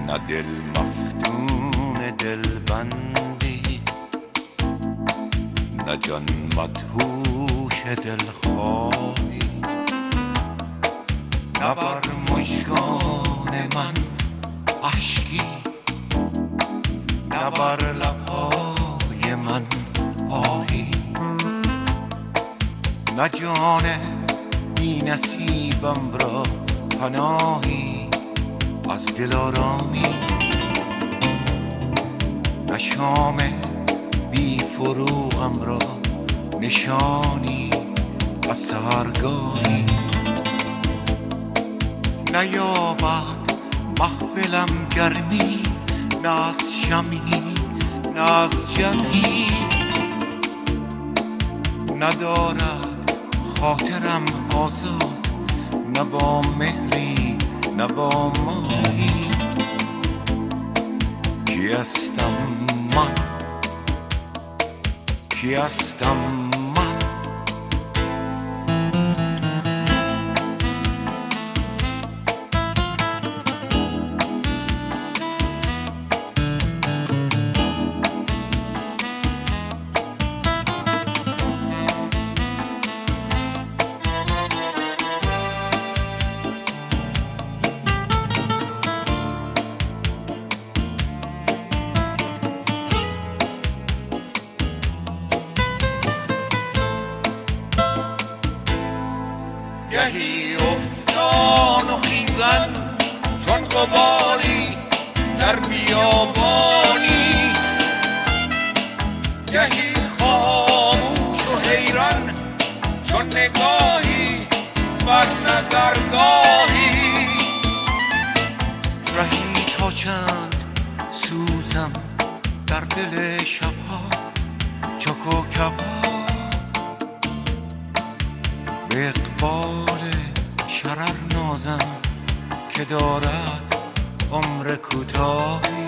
نه دل مفتون دل بندی، نه جان مدهوش دل خواهی، نه بر مژگان من اشکی، نه بر لبهای من آهی، نه جان بی نصیبم را پناهی از دل آرامی، نه شام بی فروغم را نشانی از سحرگاهی، نیابد محفلم گرمی، نه از شمعی نه از جمعی، ندارد خاطرم آزاد، نه با مهری نه با ماهی. کی هستم من، کی هستم من، گهی افتان و خیزن چون غباری در بیابانی، گهی خاموش و حیران چون نگاهی بر نظرگاهی. رهی تا چند سوزم در دل شبها چو کوکبها، به اقبال شرر نازم که دارد عمر کوتاهی.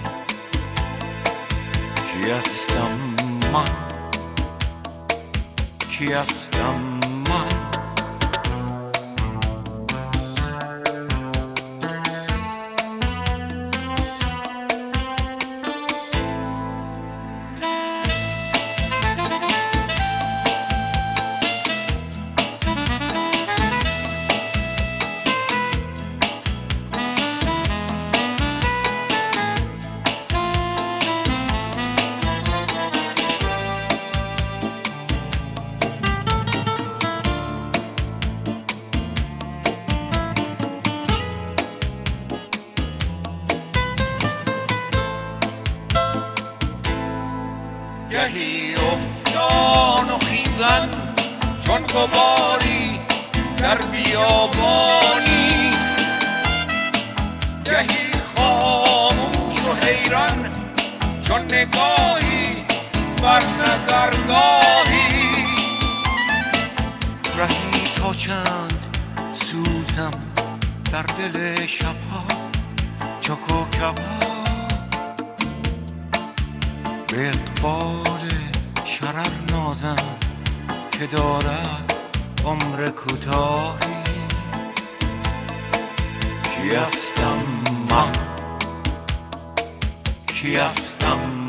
کی هستم من، کی هستم من، گهی افتان و خیزن چون غباری در بیابانی، گهی خاموش و حیران چون نگاهی بر نظرگاهی. رهی تا چند سوزم در دل شبها چو کوکبها، به اقبال شرر نازم که دارد عمر کوتاهی. کی هستم من، کی هستم